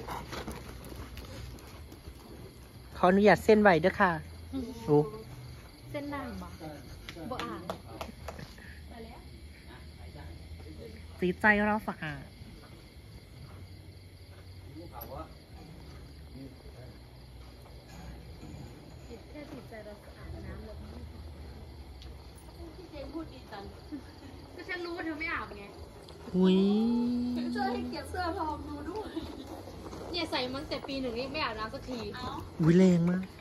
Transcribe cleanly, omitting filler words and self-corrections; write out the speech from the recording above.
ขออนุญาตเส้นไว้ด้วยค่ะโอ้เส้นนางบ่อ่านสีใจเราฝากแค่ติดใจเราอาบน้ำแล้วพี่เจนพูดดีจังก็ฉันรู้ว่าเธอไม่อาบไงอุ้ยช่วยให้เก็บเสื้อพร้อมดูด้วยเนี่ยใส่มั้งแต่ปีหนึ่งนี่ไม่อาบน้ำสักทีอุ้ยแรงมาก